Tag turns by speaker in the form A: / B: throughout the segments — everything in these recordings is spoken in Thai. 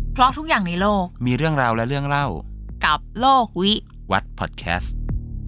A: เพราะทุกอย่างในโลก
B: มีเรื่องราวและเรื่องเล่า
A: กับโลกวิ
B: วัฒน์พอดแคสต์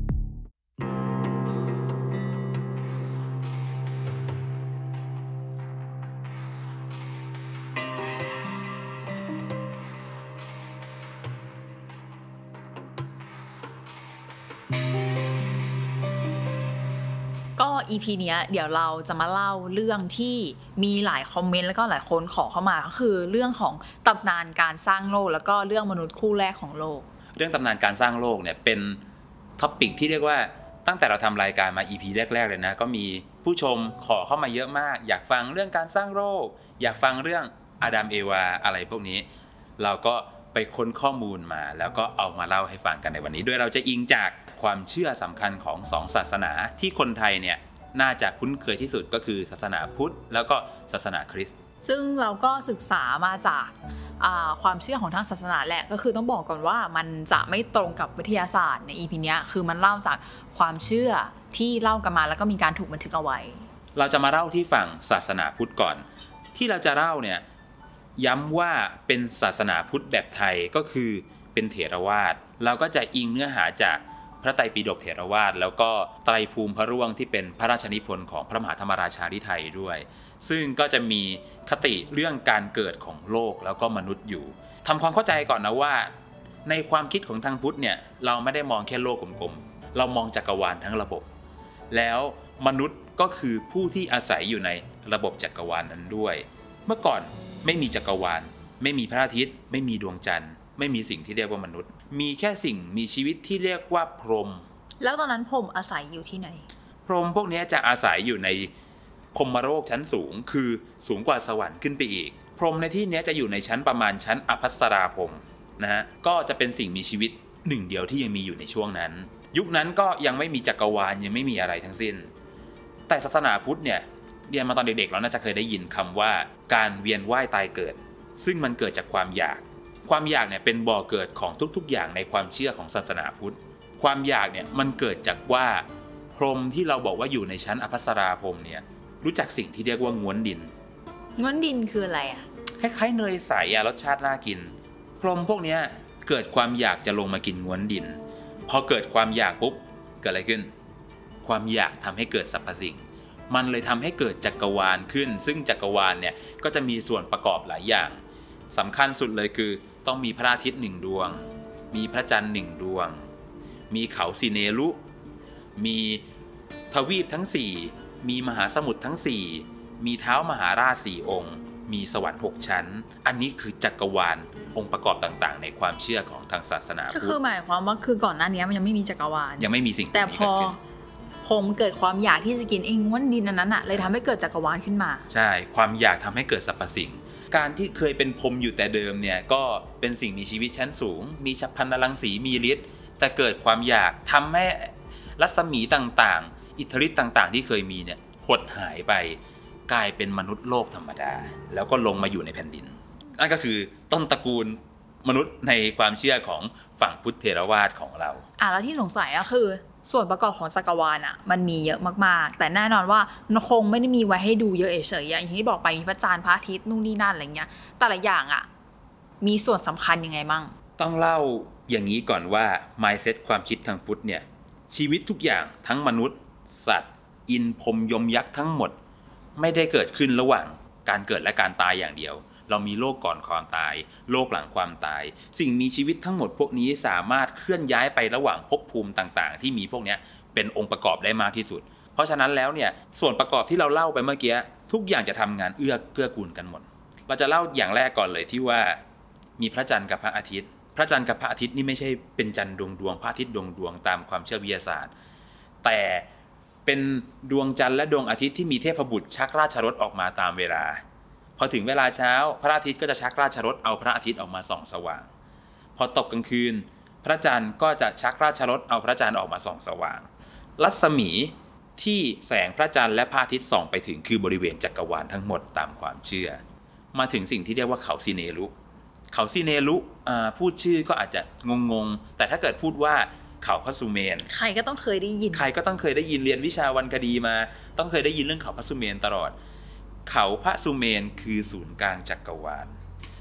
A: ก็ EP เนี้ยเดี๋ยวเราจะมาเล่าเรื่องที่มีหลายคอมเมนต์แล้วก็หลายคนขอเข้ามาก็คือเรื่องของตำนานการสร้างโลกแล้วก็เรื่องมนุษย์คู่แรกของโลก
B: เรื่องตำนานการสร้างโลกเนี่ยเป็นท็อปิกที่เรียกว่าตั้งแต่เราทำรายการมา EP แรกๆเลยนะก็มีผู้ชมขอเข้ามาเยอะมากอยากฟังเรื่องการสร้างโลกอยากฟังเรื่องอาดัมเอวาอะไรพวกนี้เราก็ไปค้นข้อมูลมาแล้วก็เอามาเล่าให้ฟังกันในวันนี้โดยเราจะอิงจากความเชื่อสำคัญของ2ศาสนาที่คนไทยเนี่ยน่าจะคุ้นเคยที่สุดก็คือศาสนาพุทธแล้วก็ศาสนาคริสต์
A: ซึ่งเราก็ศึกษามาจากความเชื่อของทางศาสนาแหละก็คือต้องบอกก่อนว่ามันจะไม่ตรงกับวิทยาศาสตร์ใน EP เนี้ยคือมันเล่าจากความเชื่อที่เล่ากันมาแล้วก็มีการถูกบันทึกเอาไว้
B: เราจะมาเล่าที่ฝั่งศาสนาพุทธก่อนที่เราจะเล่าเนี่ยย้ำว่าเป็นศาสนาพุทธแบบไทยก็คือเป็นเถรวาทเราก็จะอิงเนื้อหาจากพระไตรปิฎกเถรวาทแล้วก็ไตรภูมิพระร่วงที่เป็นพระราชนิพนธ์ของพระมหาธรรมราชาธิไทยด้วยซึ่งก็จะมีคติเรื่องการเกิดของโลกแล้วก็มนุษย์อยู่ทำความเข้าใจก่อนนะว่าในความคิดของทางพุทธเนี่ยเราไม่ได้มองแค่โลกกลมๆเรามองจักรวาลทั้งระบบแล้วมนุษย์ก็คือผู้ที่อาศัยอยู่ในระบบจักรวาลนั้นด้วยเมื่อก่อนไม่มีจักรวาลไม่มีพระอาทิตย์ไม่มีดวงจันทร์ไม่มีสิ่งที่เรียกว่ามนุษย์มีแค่สิ่งมีชีวิตที่เรียกว่าพรหม
A: แล้วตอนนั้นพรหมอาศัยอยู่ที่ไหน
B: พรหมพวกนี้จะอาศัยอยู่ในพรหมโลกชั้นสูงคือสูงกว่าสวรรค์ขึ้นไปอีกพรหมในที่นี้จะอยู่ในชั้นประมาณชั้นอภัสราพรหมนะฮะก็จะเป็นสิ่งมีชีวิตหนึ่งเดียวที่ยังมีอยู่ในช่วงนั้นยุคนั้นก็ยังไม่มีจักรวาลยังไม่มีอะไรทั้งสิ้นแต่ศาสนาพุทธเนี่ยเรียนมาตอนเด็กๆเราน่าจะเคยได้ยินคำว่าการเวียนว่ายตายเกิดซึ่งมันเกิดจากความอยากเนี่ยเป็นบ่อเกิดของทุกๆอย่างในความเชื่อของศาสนาพุทธความอยากเนี่ยมันเกิดจากว่าพรหมที่เราบอกว่าอยู่ในชั้นอภัสราพรหมเนี่ยรู้จักสิ่งที่เรียกว่าง้วนดิน
A: คืออะไรอ่ะ
B: คล้ายๆเนยใสรสชาติน่ากินพรหมพวกนี้เกิดความอยากจะลงมากินง้วนดินพอเกิดความอยากปุ๊บเกิดอะไรขึ้นความอยากทำให้เกิดสรรพสิ่งมันเลยทำให้เกิดจักรวาลขึ้นซึ่งจักรวาลเนี่ยก็จะมีส่วนประกอบหลายอย่างสำคัญสุดเลยคือต้องมีพระอาทิตย์1ดวงมีพระจันทร์1ดวงมีเขาสิเนรุมีทวีปทั้ง4มีมหาสมุทรทั้ง4มีเท้ามหาราช4องค์มีสวรรค์6ชั้นอันนี้คือจักรวาลองค์ประกอบต่างๆในความเชื่อของทางศาสนาพุทธ
A: ก็คือหมายความว่าคือก่อนหน้านี้มันยังไม่มีจักรวาล
B: ยังไม่มีสิ่ง
A: แต่พอผมเกิดความอยากที่จะกินง้วนดินอันนั้นอะเลยทำให้เกิดจักรวาลขึ้นมา
B: ใช่ความอยากทำให้เกิดสรรพสิ่งการที่เคยเป็นพรหมอยู่แต่เดิมเนี่ยก็เป็นสิ่งมีชีวิตชั้นสูงมีฉัพพรรณรังสีมีฤทธิ์แต่เกิดความอยากทำให้รัศมีต่างๆอิทธิฤทธิ์ต่างๆที่เคยมีเนี่ยหดหายไปกลายเป็นมนุษย์โลกธรรมดาแล้วก็ลงมาอยู่ในแผ่นดินนั่นก็คือต้นตระกูลมนุษย์ในความเชื่อของฝั่งพุทธเถรวาทของเรา
A: แล้วที่สงสัยก็คือส่วนประกอบของจักรวาลอ่ะมันมีเยอะมากๆแต่แน่นอนว่ามันคงไม่ได้มีไว้ให้ดูเยอะเฉยๆอย่างที่บอกไปมีพระจันทร์พระอาทิตย์นู่นนี่นั่นอะไรเงี้ยแต่ละอย่างอ่ะมีส่วนสำคัญยังไงมั่ง
B: ต้องเล่าอย่างนี้ก่อนว่า mindset ความคิดทางพุทธเนี่ยชีวิตทุกอย่างทั้งมนุษย์สัตว์อินพรหมยมยักษ์ทั้งหมดไม่ได้เกิดขึ้นระหว่างการเกิดและการตายอย่างเดียวเรามีโลกก่อนความตายโลกหลังความตายสิ่งมีชีวิตทั้งหมดพวกนี้สามารถเคลื่อนย้ายไประหว่างภพภูมิต่างๆที่มีพวกนี้เป็นองค์ประกอบได้มากที่สุดเพราะฉะนั้นแล้วเนี่ยส่วนประกอบที่เราเล่าไปเมื่อกี้ทุกอย่างจะทำงานเกื้อกูลกันหมดเราจะเล่าอย่างแรกก่อนเลยที่ว่ามีพระจันทร์กับพระอาทิตย์พระจันทร์กับพระอาทิตย์นี่ไม่ใช่เป็นจันทร์ดวงพระอาทิตย์ดวงตามความเชื่อวิทยาศาสตร์แต่เป็นดวงจันทร์และดวงอาทิตย์ที่มีเทพบุตรชักราชรถออกมาตามเวลาพอถึงเวลาเช้าพระอาทิตย์ก็จะชักราชรถเอาพระอาทิตย์ออกมาส่องสว่างพอตกกลางคืนพระจันทร์ก็จะชักราชรถเอาพระจันทร์ออกมาส่องสว่างรัศมีที่แสงพระจันทร์และพระอาทิตย์ส่องไปถึงคือบริเวณจักรวาลทั้งหมดตามความเชื่อมาถึงสิ่งที่เรียกว่าเขาสิเนรุพูดชื่อก็อาจจะงงๆแต่ถ้าเกิดพูดว่าเขาพระสุเมน
A: ใครก็ต้องเคยได้ยิน
B: เรียนวิชาวรรณคดีมาต้องเคยได้ยินเรื่องเขาพระสุเมนตลอดเขาพระสุเมนคือศูนย์กลางจักรวาล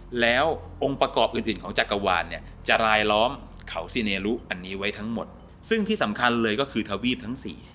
B: แล้วองค์ประกอบอื่นๆของจักรวาลเนี่ยจะรายล้อมเขาซิเนรุอันนี้ไว้ทั้งหมดซึ่งที่สำคัญเลยก็คือทวีปทั้ง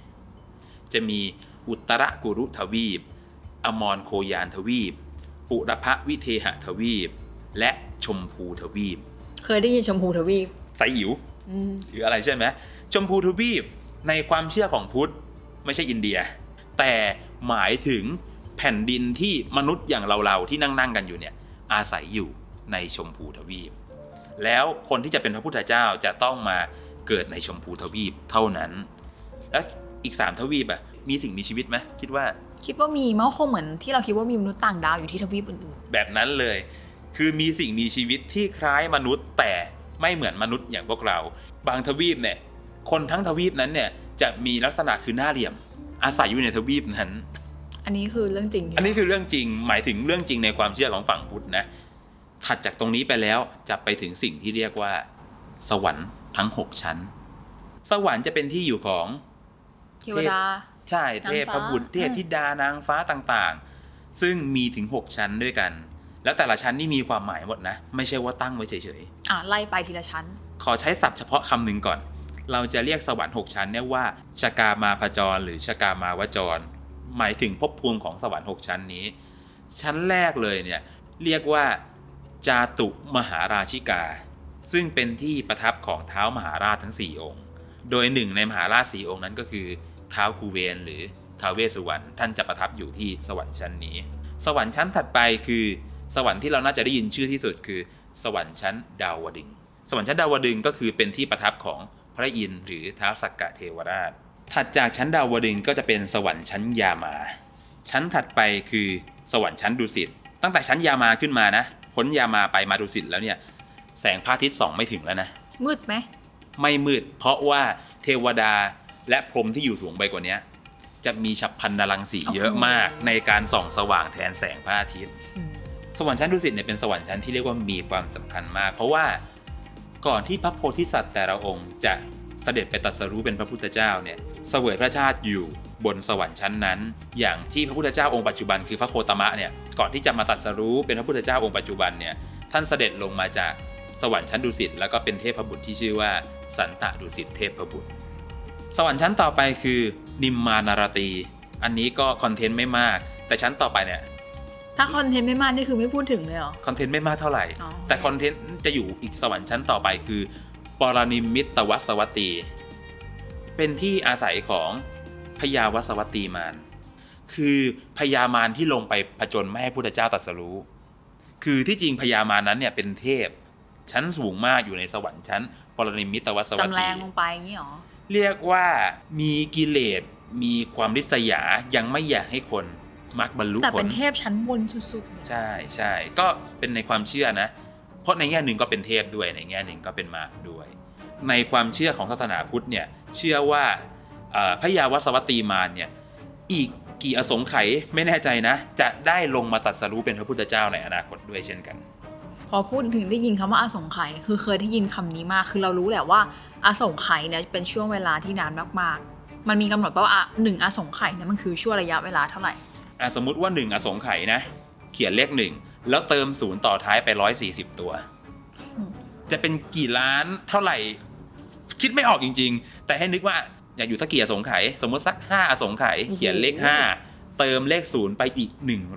B: 4จะมีอุตรกุรุทวีปอมรโคยานทวีปปุรพวิเทหทวีปและชมพูทวีป
A: เคยได้ยินชมพูทวีป
B: ไซอิ๋วหรืออะไรใช่ไหมชมพูทวีปในความเชื่อของพุทธไม่ใช่อินเดียแต่หมายถึงแผ่นดินที่มนุษย์อย่างเราๆที่นั่งกันอยู่เนี่ยอาศัยอยู่ในชมพูทวีปแล้วคนที่จะเป็นพระพุทธเจ้าจะต้องมาเกิดในชมพูทวีปเท่านั้นแล้วอีก3ทวีปอ่ะมีสิ่งมีชีวิตไหมคิดว่า
A: มีมันคงเหมือนที่เราคิดว่ามีมนุษย์ต่างดาวอยู่ที่ทวีปอื่น
B: ๆแบบนั้นเลยคือมีสิ่งมีชีวิตที่คล้ายมนุษย์แต่ไม่เหมือนมนุษย์อย่างพวกเราบางทวีปเนี่ยคนทั้งทวีปนั้นเนี่ยจะมีลักษณะคือหน้าเหลี่ยมอาศัยอยู่ในทวีปนั้น
A: อันนี้คือเรื่องจริง
B: อันนี้คือเรื่องจริงหมายถึงเรื่องจริงในความเชื่อของฝั่งพุทธนะถัดจากตรงนี้ไปแล้วจะไปถึงสิ่งที่เรียกว่าสวรรค์ทั้ง6ชั้นสวรรค์จะเป็นที่อยู่ของ
A: เทวดา
B: ใช่เทพบุตรเทพธิดานางฟ้าต่างๆซึ่งมีถึง6ชั้นด้วยกันแล้วแต่ละชั้นนี่มีความหมายหมดนะไม่ใช่ว่าตั้งไว้เฉย
A: ๆไล่ไปทีละชั้น
B: ขอใช้ศัพท์เฉพาะคำหนึ่งก่อนเราจะเรียกสวรรค์6ชั้นเนี่ยว่าชกามาพจรหรือชกามาวจรหมายถึงภพภูมิของสวรรค์6ชั้นนี้ชั้นแรกเลยเนี่ยเรียกว่าจาตุมหาราชิกาซึ่งเป็นที่ประทับของท้าวมหาราชทั้ง4องค์โดยหนึ่งในมหาราช4องค์นั้นก็คือท้าวกุเวนหรือท้าวเวสสุวรรณท่านจะประทับอยู่ที่สวรรค์ชั้นนี้สวรรค์ชั้นถัดไปคือสวรรค์ที่เราน่าจะได้ยินชื่อที่สุดคือสวรรค์ชั้นดาวดึงส์สวรรค์ชั้นดาวดึงส์ก็คือเป็นที่ประทับของพระอินทร์หรือท้าวสักกะเทวราชถัดจากชั้นดาวดึงส์ก็จะเป็นสวรรค์ชั้นยามาชั้นถัดไปคือสวรรค์ชั้นดุสิตตั้งแต่ชั้นยามาขึ้นมานะพ้นยามาไปมาดุสิตแล้วเนี่ยแสงพระอาทิตย์ส่องไม่ถึงแล้วนะ
A: มืดไหม
B: ไม่มืดเพราะว่าเทวดาและพรหมที่อยู่สูงไปกว่านี้จะมีฉัพพรรณรังสีเยอะมากในการส่องสว่างแทนแสงพระอาทิตย์สวรรค์ชั้นดุสิตเนี่ยเป็นสวรรค์ชั้นที่เรียกว่ามีความสำคัญมากเพราะว่าก่อนที่พระโพธิสัตว์แต่ละองค์จะเสด็จไปตรัสรู้เป็นพระพุทธเจ้าเนี่ยเสวยพระชาติอยู่บนสวรรค์ชั้นนั้นอย่างที่พระพุทธเจ้าองค์ปัจจุบันคือพระโคตมะเนี่ยก่อนที่จะมาตรัสรู้เป็นพระพุทธเจ้าองค์ปัจจุบันเนี่ยท่านเสด็จลงมาจากสวรรค์ชั้นดุสิตแล้วก็เป็นเทพบุตรที่ชื่อว่าสันตดุสิตเทพบุตรสวรรค์ชั้นต่อไปคือนิมมานารตีอันนี้ก็คอนเทนต์ไม่มากแต่ชั้นต่อไปเนี่ย
A: ถ้าคอนเทนต์ไม่มากนี่คือไม่พูดถึงเลยเหรอ
B: คอนเทนต์ไม่มากเท่าไหร่แต่คอนเทนต์จะอยู่อีกสวรรค์ชั้นต่อไปคือปรนิมมิตวัสวัตตีเป็นที่อาศัยของพญาวัสวัตตีมารคือพญามารที่ลงไปผจญไม่ให้พุทธเจ้าตรัสรู้คือที่จริงพญามารนั้นเนี่ยเป็นเทพชั้นสูงมากอยู่ในสวรรค์ชั้นปรนิมมิตวัสวัตตี
A: จำแรงลงไปอย่างนี้หรอ
B: เรียกว่ามีกิเลสมีความริษยายังไม่อยากให้คนมักบรรลุผล
A: แต่เป็นเทพชั้นบนสุด
B: ๆใช่ใช่ก็เป็นในความเชื่อนะเพราะในแง่หนึ่งก็เป็นเทพด้วยในแง่หนึ่งก็เป็นมารด้วยในความเชื่อของศาสนาพุทธเนี่ยเชื่อว่าพญาวัสวัตตีมารเนี่ยอีกกี่อสงไขยไม่แน่ใจนะจะได้ลงมาตรัสรู้เป็นพระพุทธเจ้าในอนาคตด้วยเช่นกัน
A: พอพูดถึงได้ยินคำว่าอสงไขยคือเคยได้ยินคำนี้มากคือเรารู้แหละว่าอสงไขยเนี่ยเป็นช่วงเวลาที่นานมากๆมันมีกำหนดว่า1อสงไขยเนี่ยมันคือช่วงระยะเวลาเท่าไหร่
B: สมมุติว่า1อสงไขยนะเขียนเลข1แล้วเติม0ต่อท้ายไป140ตัวจะเป็นกี่ล้านเท่าไหร่คิดไม่ออกจริงๆแต่ให้นึกว่าอยากอยู่สักกี่อสงไขยสมมติสัก5อสงไขยเขียนเลข5เติมเลข0ไปอีก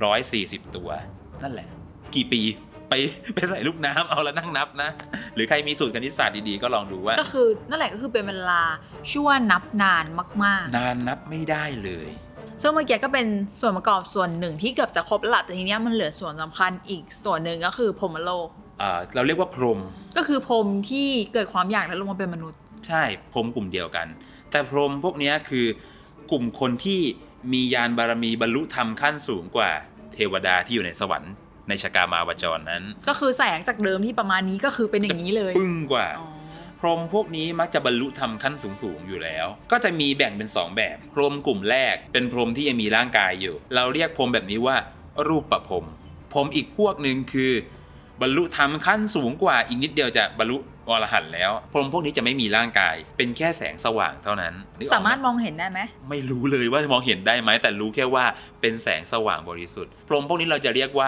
B: 140ตัวนั่นแหละกี่ปีไปใส่ลูกน้ำเอาแล้วนั่งนับนะหรือใครมีสูตรคณิตศาสตร์ดีๆก็ลองดูว่า
A: ก็คือนั่นแหละก็คือเป็นเวลาชั่วนับนานมาก
B: ๆนานนับไม่ได้เลย
A: ซึ่งเมื่อกี้ก็เป็นส่วนประกอบส่วนหนึ่งที่เกือบจะครบแล้วแต่ทีนี้มันเหลือส่วนสำคัญอีกส่วนหนึ่งก็คือพรหมโลก
B: เราเรียกว่าพรหม
A: ก็คือพรหมที่เกิดความอยากแล้วลงมาเป็นมนุษย์
B: ใช่พรหมกลุ่มเดียวกันแต่พรหมพวกนี้คือกลุ่มคนที่มีญาณบารมีบรรลุธรรมขั้นสูงกว่าเทวดาที่อยู่ในสวรรค์ในชกามาวจรนั้น
A: ก็คือแสงจากเดิมที่ประมาณนี้ก็คือเป็นอย่างนี้เลย
B: ปึ้งกว่าพรหมพวกนี้มักจะบรรลุธรรมขั้นสูงอยู่แล้วก็จะมีแบ่งเป็น2แบบพรหมกลุ่มแรกเป็นพรหมที่ยังมีร่างกายอยู่เราเรียกพรหมแบบนี้ว่ารูปประพรหมพรหมอีกพวกนึงคือบรรลุธรรมขั้นสูงกว่าอีกนิดเดียวจะบรรลุอรหันต์แล้วพรหมพวกนี้จะไม่มีร่างกายเป็นแค่แสงสว่างเท่านั้น
A: สามารถมองเห็นได้ไหม
B: ไม่รู้เลยว่ามองเห็นได้ไหมแต่รู้แค่ว่าเป็นแสงสว่างบริสุทธิ์พรหมพวกนี้เราจะเรียกว่าอ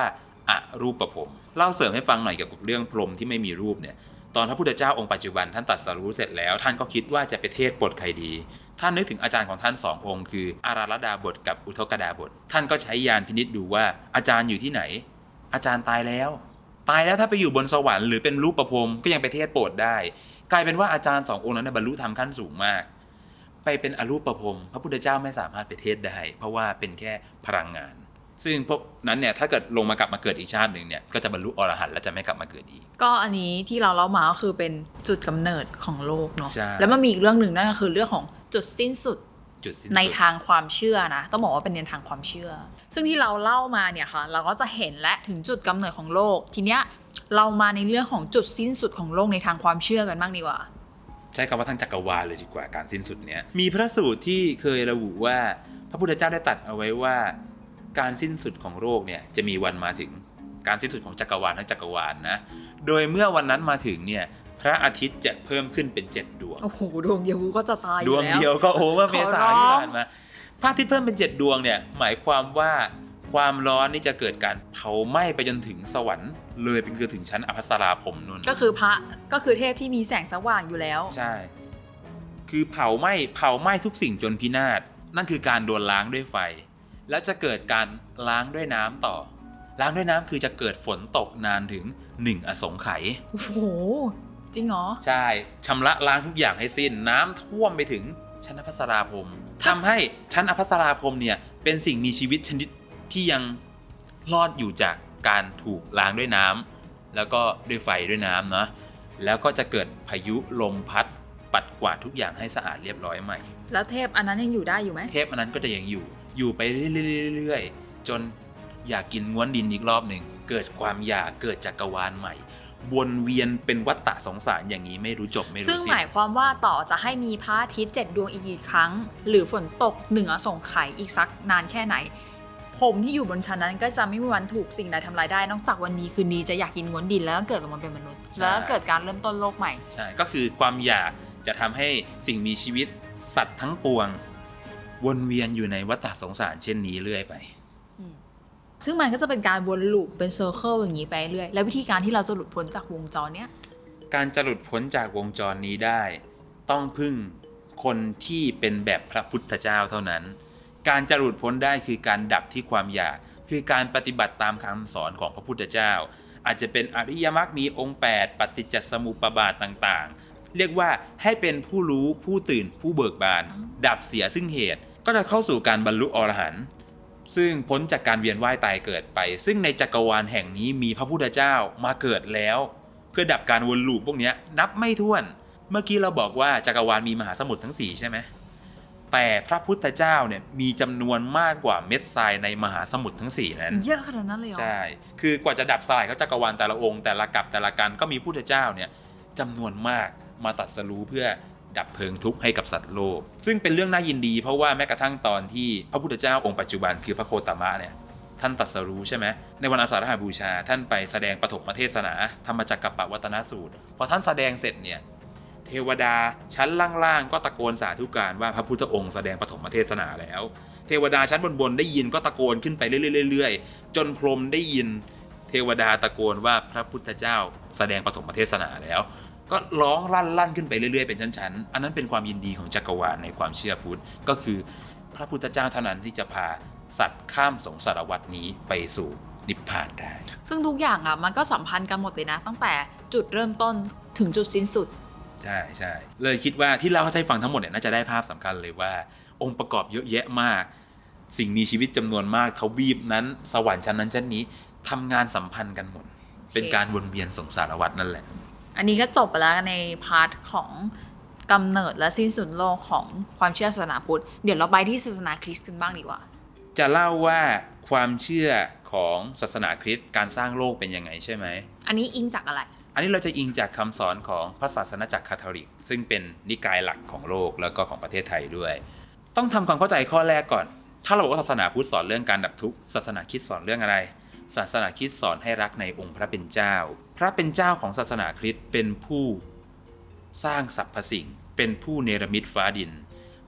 B: อรูปภพเล่าเสริมให้ฟังหน่อยเกี่ยวกับเรื่องพรหมที่ไม่มีรูปเนี่ยตอนพระพุทธเจ้าองค์ปัจจุบันท่านตรัสรู้เสร็จแล้วท่านก็คิดว่าจะไปเทศน์บทใครดีท่านนึกถึงอาจารย์ของท่าน2 องค์คืออาราลดาบทกับอุทกดาบทท่านก็ใช้ญาณพินิจดูว่าอาจารย์อยู่ที่ไหนอาจารย์ตายแล้วถ้าไปอยู่บนสวรรค์หรือเป็นรูปประพรหมก็ยังไปเทศน์โปรดได้กลายเป็นว่าอาจารย์2 องค์นั้นบรรลุธรรมขั้นสูงมากไปเป็นอรูปประพรหมพระพุทธเจ้าไม่สามารถไปเทศน์ได้เพราะว่าเป็นแค่พลังงานซึ่งพวกนั้นเนี่ยถ้าเกิดลงมากลับมาเกิดอีกชาติหนึ่งเนี่ยก็จะบรรลุอรหันต์และจะไม่กลับมาเกิดอีก
A: ก็อันนี้ที่เราเล่ามาก็คือเป็นจุดกำเนิดของโลกเนาะ
B: ใช่
A: แล้วมันมีอีกเรื่องหนึ่งนั่นก็คือเรื่องของจุดสิ้นสุดในทางความเชื่อนะต้องบอกว่าเป็นในทางความเชื่อซึ่งที่เราเล่ามาเนี่ยค่ะเราก็จะเห็นและถึงจุดกำเนิดของโลกทีเนี้ยเรามาในเรื่องของจุดสิ้นสุดของโลกในทางความเชื่อกันบ้างดีกว่า
B: ใช้คำว่าทั้งจักรวาลเลยดีกว่าการสิ้นสุดเนี้ยมีพระสูตรที่เคยระบุว่าพระพุทธเจ้าได้ตรัสเอาไว้ว่าการสิ้นสุดของโลกเนี่ยจะมีวันมาถึงการสิ้นสุดของจักรวาลทั้งจักรวาลนะโดยเมื่อวันนั้นมาถึงเนี่ยพระอาทิตย์จะเพิ่มขึ้นเป็น7 ดวง
A: โอ้โหดวงเดียวก็จะตายอยู่แล้ว
B: ดวงเดียวก็เมื่อเมษายนที่ผ่านมาพระอาทิตย์เพิ่มเป็น7 ดวงเนี่ยหมายความว่าความร้อนนี่จะเกิดการเผาไหม้ไปจนถึงสวรรค์เลยเป็นคือถึงชั้นอภัสราพรหมนู่น
A: ก็คือเทพที่มีแสงสว่างอยู่แล้ว
B: ใช่คือเผาไหม้ทุกสิ่งจนพินาศนั่นคือการโดนล้างด้วยไฟแล้วจะเกิดการล้างด้วยน้ำต่อล้างด้วยน้ำคือจะเกิดฝนตกนานถึง1 อสงไขย
A: โอ้โหจริงเหรอ
B: ใช่ชำระล้างทุกอย่างให้สิ้นน้ำท่วมไปถึงชั้นอภัสราพรหมทำให้ชั้นอภัสราพรหมเนี่ยเป็นสิ่งมีชีวิตชนิดที่ยังรอดอยู่จากการถูกล้างด้วยน้ำแล้วก็ด้วยไฟด้วยน้ำเนาะแล้วก็จะเกิดพายุลมพัดปัดกวาดทุกอย่างให้สะอาดเรียบร้อยใหม่
A: แล้วเทพอันนั้นยังอยู่ได้อยู่ไหม
B: เทพอันนั้นก็จะยังอยู่ไปเรื่อยๆจนอยากกินง้วนดินอีกรอบหนึ่งเกิดความอยากเกิดจักรวาลใหม่วนเวียนเป็นวัฏฏะสงสารอย่างนี้ไม่รู้จบไม่รู้สิ้น
A: ซึ่งหมายความว่าต่อจะให้มีพระอาทิตย์7 ดวงอีกกี่ครั้งหรือฝนตก1 อสงไขยอีกสักนานแค่ไหนผมที่อยู่บนชั้นนั้นก็จะไม่มีวันถูกสิ่งใดทำลายได้นอกจากวันนี้คืนนี้จะอยากกินง้วนดินแล้วก็เกิดมาเป็นมนุษย์แล้วเกิดการเริ่มต้นโลกใหม่
B: ใช่ก็คือความอยากจะทำให้สิ่งมีชีวิตสัตว์ทั้งปวงวนเวียนอยู่ในวัฏฏะสงสารเช่นนี้เรื่อยไป
A: ซึ่งมันก็จะเป็นการวนลูปเป็นเซอร์เคิลอย่างนี้ไปเรื่อยแล้ววิธีการที่เราจะหลุดพ้นจากวงจรเนี้ย
B: การจะหลุดพ้นจากวงจรนี้ได้ต้องพึ่งคนที่เป็นแบบพระพุทธเจ้าเท่านั้นการจะหลุดพ้นได้คือการดับที่ความอยากคือการปฏิบัติตามคำสอนของพระพุทธเจ้าอาจจะเป็นอริยมรรคมีองค์8ปฏิจจสมุปบาทต่างๆเรียกว่าให้เป็นผู้รู้ผู้ตื่นผู้เบิกบานดับเสียซึ่งเหตุก็จะเข้าสู่การบรรลุอรหันต์ซึ่งพ้นจากการเวียนว่ายตายเกิดไปซึ่งในจักรวาลแห่งนี้มีพระพุทธเจ้ามาเกิดแล้วเพื่อดับการวนลูปพวกนี้นับไม่ถ้วนเมื่อกี้เราบอกว่าจักรวาลมีมหาสมุทรทั้ง4ใช่ไหมแต่พระพุทธเจ้าเนี่ยมีจำนวนมากกว่าเม็ดทรายในมหาสมุทรทั้ง4นั้น
A: เยอะขนาดนั้นเลยเหรอ
B: ใช่คือกว่าจะดับทรายเขาจักรวาลแต่ละองค์แต่ละกัปแต่ละกันก็มีพุทธเจ้าเนี่ยจำนวนมากมาตรัสรู้เพื่อดับเพลิงทุกข์ให้กับสัตว์โลกซึ่งเป็นเรื่องน่ายินดีเพราะว่าแม้กระทั่งตอนที่พระพุทธเจ้าองค์ปัจจุบันคือพระโคตมะเนี่ยท่านตรัสรู้ใช่ไหมในวันอาสาฬหบูชาท่านไปแสดงปฐมเทศนาธรรมจักรปวัตนสูตรพอท่านแสดงเสร็จเนี่ยเทวดาชั้นล่างๆก็ตะโกนสาธุการว่าพระพุทธองค์แสดงปฐมเทศนาแล้วเทวดาชั้นบนๆได้ยินก็ตะโกนขึ้นไปเรื่อยๆจนพรหมได้ยินเทวดาตะโกนว่าพระพุทธเจ้าแสดงปฐมเทศนาแล้วก็ร้องลั่นขึ้นไปเรื่อยๆเป็นชั้นๆอันนั้นเป็นความยินดีของจักรวาลในความเชื่อพุทธก็คือพระพุทธเจ้าเท่านั้นที่จะพาสัตว์ข้ามสงสารวัฏนี้ไปสู่นิพพานได้
A: ซึ่งทุกอย่างอ่ะมันก็สัมพันธ์กันหมดเลยนะตั้งแต่จุดเริ่มต้นถึงจุดสิ้นสุด
B: ใช่ใช่เลยคิดว่าที่เราให้ฟังทั้งหมดเนี่ยน่าจะได้ภาพสำคัญเลยว่าองค์ประกอบเยอะแยะมากสิ่งมีชีวิตจำนวนมากทวีปนั้นสวรรค์ชั้นนั้นชั้นนี้ทำงานสัมพันธ์กันหมดเป็นการวนเวียนสงสารวัฏนั่นแหละ
A: อันนี้ก็จบไปแล้วในพาร์ทของกำเนิดและสิ้นสุดโลกของความเชื่อศาสนาพุทธเดี๋ยวเราไปที่ศาสนาคริสต์กันบ้างดีกว่า
B: จะเล่าว่าความเชื่อของศาสนาคริสต์การสร้างโลกเป็นยังไงใช่ไหม
A: อันนี้อิงจากอะไร
B: อันนี้เราจะอิงจากคำสอนของพระศาสนาจักรคาทอลิกซึ่งเป็นนิกายหลักของโลกแล้วก็ของประเทศไทยด้วยต้องทำความเข้าใจข้อแรกก่อนถ้าเราบอกว่าศาสนาพุทธสอนเรื่องการดับทุกข์ศาสนาคริสต์สอนเรื่องอะไรศาสนาคริสต์สอนให้รักในองค์พระเป็นเจ้าพระเป็นเจ้าของศาสนาคริสต์เป็นผู้สร้างสรรพสิ่งเป็นผู้เนรมิตฟ้าดิน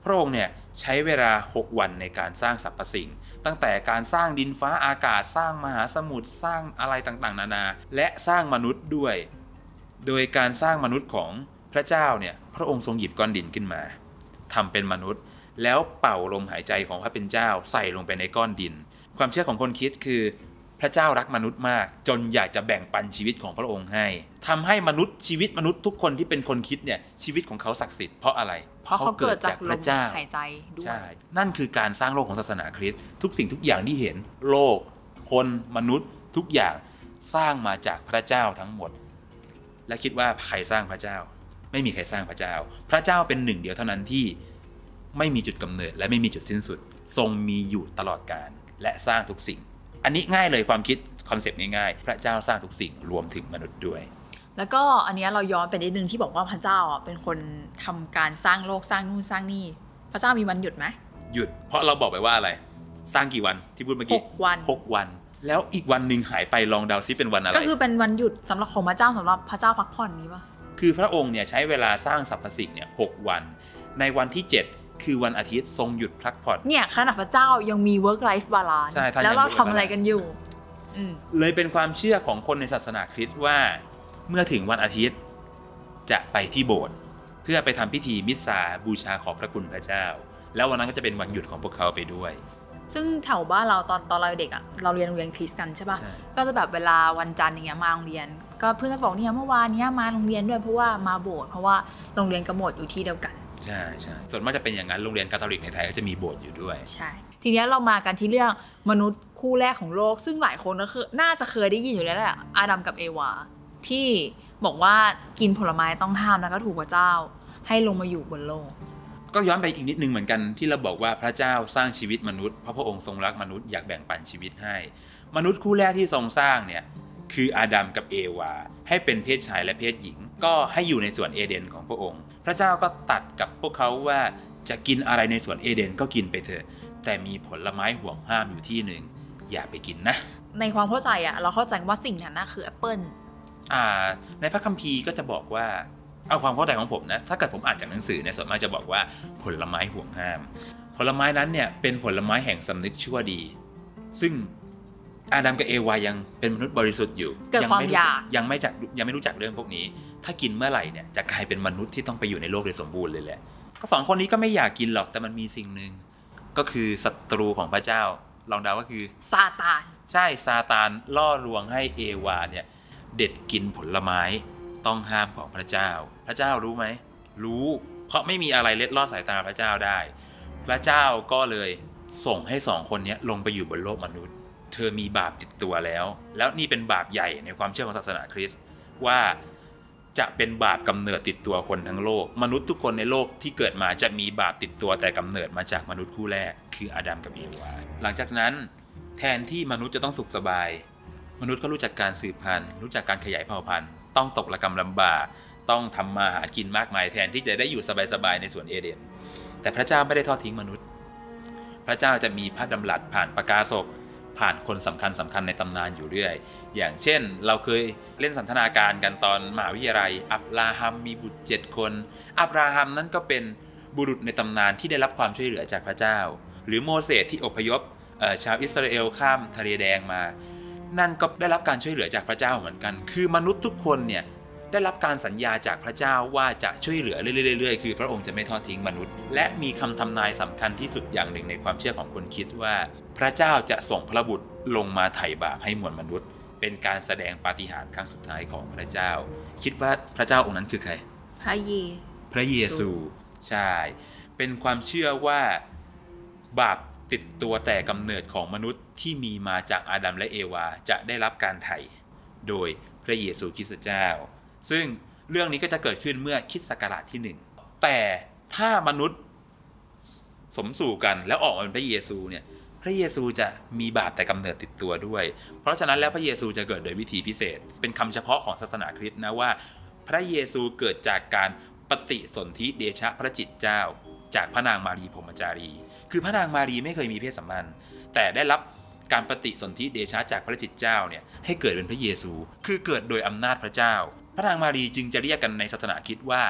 B: พระองค์เนี่ยใช้เวลา6วันในการสร้างสรรพสิ่งตั้งแต่การสร้างดินฟ้าอากาศสร้างมหาสมุทรสร้างอะไรต่างๆนานาและสร้างมนุษย์ด้วยโดยการสร้างมนุษย์ของพระเจ้าเนี่ยพระองค์ทรงหยิบก้อนดินขึ้นมาทำเป็นมนุษย์แล้วเป่าลมหายใจของพระเป็นเจ้าใส่ลงไปในก้อนดินความเชื่อของคนคริสต์คือพระเจ้ารักมนุษย์มากจนอยากจะแบ่งปันชีวิตของพระองค์ให้ทำให้มนุษย์ชีวิตมนุษย์ทุกคนที่เป็นคนคริสต์เนี่ยชีวิตของเขาศักดิ์สิทธิ์เพราะอะไร
A: เพราะเขาเกิดจากพระเจ้าหายใจด้วย
B: ใช่นั่นคือการสร้างโลกของศาสนาคริสต์ทุกสิ่งทุกอย่างที่เห็นโลกคนมนุษย์ทุกอย่างสร้างมาจากพระเจ้าทั้งหมดและคิดว่าใครสร้างพระเจ้าไม่มีใครสร้างพระเจ้าพระเจ้าเป็นหนึ่งเดียวเท่านั้นที่ไม่มีจุดกำเนิดและไม่มีจุดสิ้นสุดทรงมีอยู่ตลอดกาลและสร้างทุกสิ่งอันนี้ง่ายเลยความคิดคอนเซปต์ง่ายๆพระเจ้าสร้างทุกสิ่งรวมถึงมนุษย์ด้วย
A: แล้วก็อันนี้เราย้อนไปนิดนึงที่บอกว่าพระเจ้าเป็นคนทำการสร้างโลกสร้างนู่นสร้างนี่พระเจ้ามีวันหยุดไหม
B: หยุดเพราะเราบอกไปว่าอะไรสร้างกี่วันที่พูดเมื่อกี้6 วันแล้วอีกวันหนึ่งหายไปลองเดาซิเป็นวันอะไร
A: ก็คือเป็นวันหยุดสำหรับของพระเจ้าสำหรับพระเจ้าพักผ่อนนี้ป่ะ
B: คือพระองค์เนี่ยใช้เวลาสร้างสรรพสิ่งเนี่ย6 วันในวันที่7คือวันอาทิตย์ทรงหยุดพักผ่อน
A: เนี่ยขณะพระเจ้ายังมี work life balance แล้วเราทำอะไรกันอยู่
B: เลยเป็นความเชื่อของคนในศาสนาคริสต์ว่าเมื่อถึงวันอาทิตย์จะไปที่โบสถ์เพื่อไปทำพิธีมิสซาบูชาขอบพระคุณพระเจ้าแล้ววันนั้นก็จะเป็นวันหยุดของพวกเขาไปด้วย
A: ซึ่งแถวบ้านเราตอนเราเด็กอ่ะเราเรียนโรงเรียนคริสต์กันใช่ป่ะก็จะแบบเวลาวันจันทร์อย่างเงี้ยมาโรงเรียนก็เพื่อนก็จะบอกเนี่ยเมื่อวานเนี้ยมาโรงเรียนด้วยเพราะว่ามาโบสถ์เพราะว่าโรงเรียนกับโบสถ์อยู่ที่เดียวกัน
B: ใช่ใช่ส่วนมากจะเป็นอย่างนั้นโรงเรียนคาทอลิกในไทยก็จะมีโบสถ์อยู่ด้วย
A: ใช่ทีนี้เรามากันที่เรื่องมนุษย์คู่แรกของโลกซึ่งหลายคนก็คือน่าจะเคยได้ยินอยู่แล้วแหละอาดัมกับเอวาที่บอกว่ากินผลไม้ต้องห้ามแล้วก็ถูกพระเจ้าให้ลงมาอยู่บนโลก
B: ก็ย้อนไปอีกนิดนึงเหมือนกันที่เราบอกว่าพระเจ้าสร้างชีวิตมนุษย์เพราะพระองค์ทรงรักมนุษย์อยากแบ่งปันชีวิตให้มนุษย์คู่แรกที่ทรงสร้างเนี่ยคืออาดัมกับเอวาให้เป็นเพศชายและเพศหญิงก็ให้อยู่ในสวนเอเดนของพระองค์พระเจ้าก็ตัดกับพวกเขาว่าจะกินอะไรในสวนเอเดนก็กินไปเถอะแต่มีผลไม้ห่วงห้ามอยู่ที่หนึ่งอย่าไปกินนะ
A: ในความเข้าใจอะเราเข้าใจว่าสิ่งนั้นนะคือแอปเปิ้ล
B: ในพระคัมภีร์ก็จะบอกว่าเอาความเข้าใจของผมนะถ้าเกิดผมอ่านจากหนังสือเนี่ยส่วนมากจะบอกว่าผลไม้ห่วงห้ามผลไม้นั้นเนี่ยเป็นผลไม้แห่งสำนึกชั่วดีซึ่งอาดัมกับเอวายังเป็นมนุษย์บริสุทธิ์อยู่
A: ยังไม่
B: รู้จักเรื่องพวกนี้ถ้ากินเมื่อไหร่เนี่ยจะกลายเป็นมนุษย์ที่ต้องไปอยู่ในโลกโดยสมบูรณ์เลยแหละก็2 คนนี้ก็ไม่อยากกินหรอกแต่มันมีสิ่งหนึ่งก็คือศัตรูของพระเจ้าลองเดาว่าคือ
A: ซาตาน
B: ใช่ซาตานล่อลวงให้เอวาเนี่ยเด็ดกินผลไม้ต้องห้ามของพระเจ้าพระเจ้ารู้ไหมรู้เพราะไม่มีอะไรเล็ดลอดสายตาพระเจ้าได้พระเจ้าก็เลยส่งให้2 คนนี้ลงไปอยู่บนโลกมนุษย์เธอมีบาปติดตัวแล้วนี่เป็นบาปใหญ่ในความเชื่อของศาสนาคริสต์ว่าจะเป็นบาปกำเนิดติดตัวคนทั้งโลกมนุษย์ทุกคนในโลกที่เกิดมาจะมีบาปติดตัวแต่กำเนิดมาจากมนุษย์คู่แรกคืออาดัมกับเอวาหลังจากนั้นแทนที่มนุษย์จะต้องสุขสบายมนุษย์ก็รู้จักการสืบพันธุ์รู้จักการขยายเผ่าพันธุ์ต้องตกระกำลำบากต้องทำมาหากินมากมายแทนที่จะได้อยู่สบายๆในสวนเอเดนแต่พระเจ้าไม่ได้ทอดทิ้งมนุษย์พระเจ้าจะมีพระดำรัสผ่านประกาศกผ่านคนสำคัญในตำนานอยู่เรื่อยอย่างเช่นเราเคยเล่นสันทนาการกันตอนมหาวิทยาลัยอับราฮัมมีบุตร7 คนอับราฮัมนั้นก็เป็นบุรุษในตำนานที่ได้รับความช่วยเหลือจากพระเจ้าหรือโมเสสที่อพยพชาวอิสราเอลข้ามทะเลแดงมานั่นก็ได้รับการช่วยเหลือจากพระเจ้าเหมือนกันคือมนุษย์ทุกคนเนี่ยได้รับการสัญญาจากพระเจ้าว่าจะช่วยเหลือเรื่อยๆคือพระองค์จะไม่ทอดทิ้งมนุษย์และมีคำทำนายสำคัญที่สุดอย่างหนึ่งในความเชื่อของคนคริสต์ว่าพระเจ้าจะส่งพระบุตรลงมาไถ่บาปให้มวลมนุษย์เป็นการแสดงปาฏิหาริย์ครั้งสุดท้ายของพระเจ้าคิดว่าพระเจ้าองค์นั้นคือใครพระเยซูใช่เป็นความเชื่อว่าบาปติดตัวแต่กำเนิดของมนุษย์ที่มีมาจากอาดัมและเอวาจะได้รับการไถ่โดยพระเยซูคริสต์เจ้าซึ่งเรื่องนี้ก็จะเกิดขึ้นเมื่อคริสต์ศักราชที่1แต่ถ้ามนุษย์สมสู่กันแล้วออกมาเป็นพระเยซูเนี่ยพระเยซูจะมีบาปแต่กำเนิดติดตัวด้วยเพราะฉะนั้นแล้วพระเยซูจะเกิดโดยวิธีพิเศษเป็นคำเฉพาะของศาสนาคริสต์นะว่าพระเยซูเกิดจากการปฏิสนธิเดชะพระจิตเจ้าจากพระนางมารีพรหมจารีคือพระนางมารีไม่เคยมีเพศสัมพันธ์แต่ได้รับการปฏิสนธิเดชะจากพระจิตเจ้าเนี่ยให้เกิดเป็นพระเยซูคือเกิดโดยอำนาจพระเจ้าพระนางมารีจึงจะเรียกกันในศาสนาคริสต์ว่าพ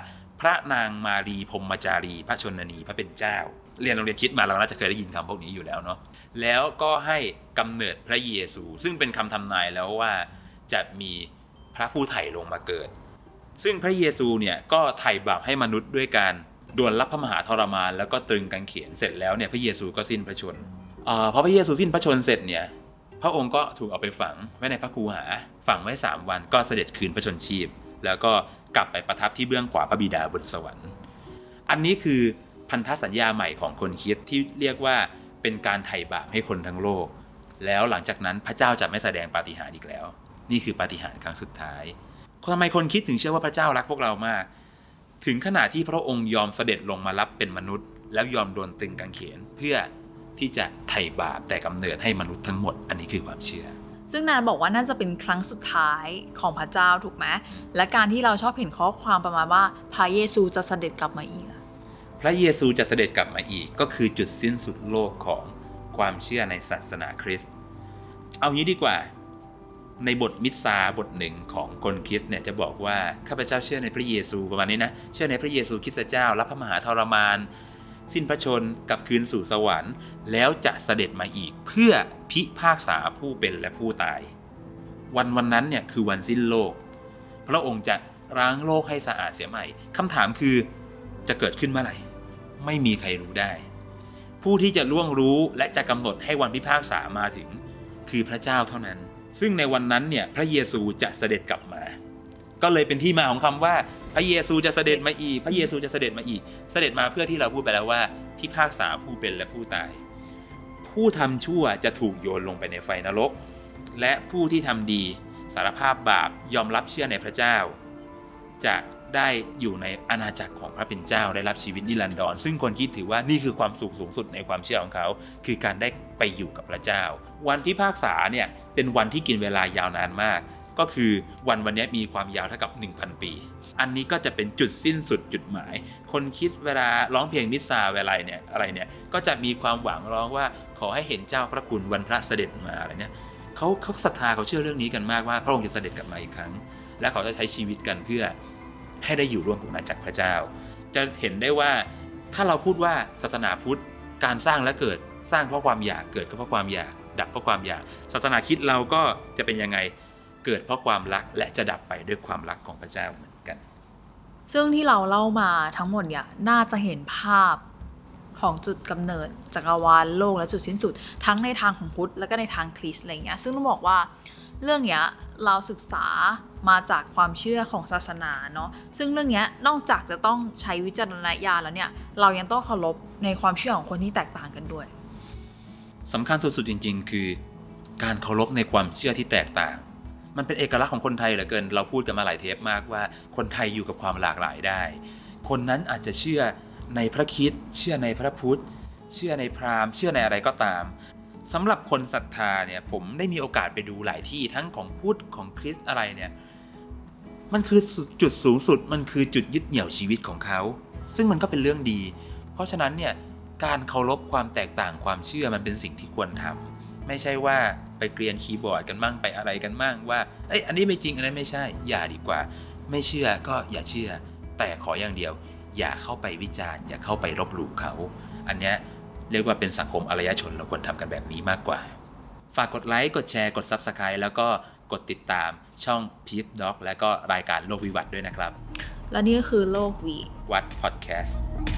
B: พระนางมารีพรหมจารีพระชนนีพระเป็นเจ้าเรียนโรงเรียนคริสต์มาเราน่าจะเคยได้ยินคำพวกนี้อยู่แล้วเนาะแล้วก็ให้กำเนิดพระเยซูซึ่งเป็นคำทำนายแล้วว่าจะมีพระผู้ไถ่ลงมาเกิดซึ่งพระเยซูเนี่ยก็ไถ่บาปให้มนุษย์ด้วยการดวลรับพระมหาทรมานแล้วก็ตรึงกางเขนเสร็จแล้วเนี่ยพระเยซูก็สิ้นพระชนพอพระเยซูสิ้นพระชนเสร็จเนี่ยพระองค์ก็ถูกเอาไปฝังไว้ในพระคูหาฝังไว้3 วันก็เสด็จคืนพระชนชีพแล้วก็กลับไปประทับที่เบื้องขวาพระบิดาบนสวรรค์อันนี้คือพันธสัญญาใหม่ของคนคริสต์ที่เรียกว่าเป็นการไถ่บาปให้คนทั้งโลกแล้วหลังจากนั้นพระเจ้าจะไม่แสดงปาฏิหาริย์อีกแล้วนี่คือปาฏิหาริย์ครั้งสุดท้ายทำไมคนคิดถึงเชื่อว่าพระเจ้ารักพวกเรามากถึงขนาดที่พระองค์ยอมเสด็จลงมารับเป็นมนุษย์แล้วยอมโดนตรึงกางเขนเพื่อที่จะไถ่บาปแต่กำเนิดให้มนุษย์ทั้งหมดอันนี้คือความเชื่อ
A: ซึ่งนานบอกว่าน่าจะเป็นครั้งสุดท้ายของพระเจ้าถูกไหมและการที่เราชอบเห็นข้อความประมาณว่าพระเยซูจะเสด็จกลับมาอีก
B: พระเยซูจะเสด็จกลับมาอีกก็คือจุดสิ้นสุดโลกของความเชื่อในศาสนาคริสต์เอางี้ดีกว่าในบทมิสซาบทหนึ่งของคนคริสต์เนี่ยจะบอกว่าข้าพเจ้าเชื่อในพระเยซูประมาณนี้นะเชื่อในพระเยซูคริสต์เจ้ารับพระมหาทรมานสิ้นพระชนกลับคืนสู่สวรรค์แล้วจะเสด็จมาอีกเพื่อพิพากษาผู้เป็นและผู้ตายวันนั้นเนี่ยคือวันสิ้นโลกพระองค์จะล้างโลกให้สะอาดเสียใหม่คำถามคือจะเกิดขึ้นเมื่อไหร่ไม่มีใครรู้ได้ผู้ที่จะล่วงรู้และจะกำหนดให้วันพิพากษามาถึงคือพระเจ้าเท่านั้นซึ่งในวันนั้นเนี่ยพระเยซูจะเสด็จกลับมาก็เลยเป็นที่มาของคำว่าพระเยซูจะเสด็จมาอีกพระเยซูจะเสด็จมาอีกเสด็จมาเพื่อที่เราพูดไปแล้วว่าพิพากษาผู้เป็นและผู้ตายผู้ทำชั่วจะถูกโยนลงไปในไฟนรกและผู้ที่ทำดีสารภาพบาปยอมรับเชื่อในพระเจ้าจะได้อยู่ในอาณาจักรของพระเป็นเจ้าได้รับชีวิตนิรันดรซึ่งคนคิดถือว่านี่คือความสุขสูงสุดในความเชื่อของเขาคือการได้ไปอยู่กับพระเจ้าวันพิพากษาเนี่ยเป็นวันที่กินเวลายาวนานมากก็คือวันนี้มีความยาวเท่ากับ 1,000 ปีอันนี้ก็จะเป็นจุดสิ้นสุดจุดหมายคนคิดเวลาร้องเพลงมิสซาเวลาเนี่ยอะไรเนี่ยก็จะมีความหวังร้องว่าขอให้เห็นเจ้าพระคุณวันพระเสด็จมาอะไรเนี่ยเขาศรัทธาเขาเชื่อเรื่องนี้กันมากว่าพระองค์จะเสด็จกลับมาอีกครั้งและเขาจะใช้ชีวิตกันเพื่อให้ได้อยู่ร่วมกับอาณาจักรพระเจ้าจะเห็นได้ว่าถ้าเราพูดว่าศาสนาพุทธการสร้างและเกิดสร้างเพราะความอยากเกิดก็เพราะความอยากดับเพราะความอยากศาสนาคริสต์เราก็จะเป็นยังไงเกิดเพราะความรักและจะดับไปด้วยความรักของพระเจ้าเหมือนกัน
A: ซึ่งที่เราเล่ามาทั้งหมดเนี่ยน่าจะเห็นภาพของจุดกำเนิดจักรวาลโลกและจุดสิ้นสุดทั้งในทางของพุทธและก็ในทางคริสต์อะไรเงี้ยซึ่งต้องบอกว่าเรื่องเนี้ยเราศึกษามาจากความเชื่อของศาสนาเนาะซึ่งเรื่องเนี้ยนอกจากจะต้องใช้วิจารณญาณแล้วเนี่ยเรายังต้องเคารพในความเชื่อของคนที่แตกต่างกันด้วย
B: สำคัญสุดๆจริงๆคือการเคารพในความเชื่อที่แตกต่างมันเป็นเอกลักษณ์ของคนไทยเหลือเกินเราพูดกันมาหลายเทปมากว่าคนไทยอยู่กับความหลากหลายได้คนนั้นอาจจะเชื่อในพระคริสต์เชื่อในพระพุทธเชื่อในพราหมณ์เชื่อในอะไรก็ตามสำหรับคนศรัทธาเนี่ยผมได้มีโอกาสไปดูหลายที่ทั้งของพุทธของคริสต์อะไรเนี่ยมันคือจุดสูงสุดมันคือจุดยึดเหนี่ยวชีวิตของเขาซึ่งมันก็เป็นเรื่องดีเพราะฉะนั้นเนี่ยการเคารพความแตกต่างความเชื่อมันเป็นสิ่งที่ควรทำไม่ใช่ว่าไปเกรียนคีย์บอร์ดกันมั่งไปอะไรกันมั่งว่าอันนี้ไม่จริงอันนั้นไม่ใช่อย่าดีกว่าไม่เชื่อก็อย่าเชื่อแต่ขออย่างเดียวอย่าเข้าไปวิจารณ์อย่าเข้าไปลบหลู่เขาอันเนี้ยเรียกว่าเป็นสังคมอารยชนเราควรทำกันแบบนี้มากกว่าฝากกดไลค์กดแชร์กด Subscribe แล้วก็กดติดตามช่อง Peace Doc และก็รายการโลกวิวัฒน์ด้วยนะครับ
A: และนี่ก็คือโลกวิ
B: วัฒน์ Podcast